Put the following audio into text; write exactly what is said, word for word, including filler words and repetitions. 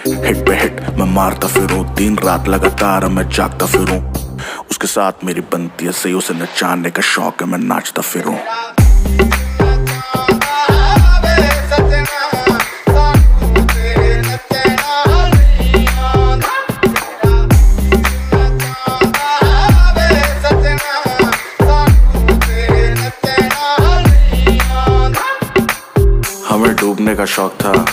Hit पे hit मैं मारता फिरूं, दिन रात लगातार मैं जागता फिरूं। उसके साथ मेरी बनती है सही, उसे नचाने का शौक है, मैं नाचता फिरूं। हमें डूबने का शौक था,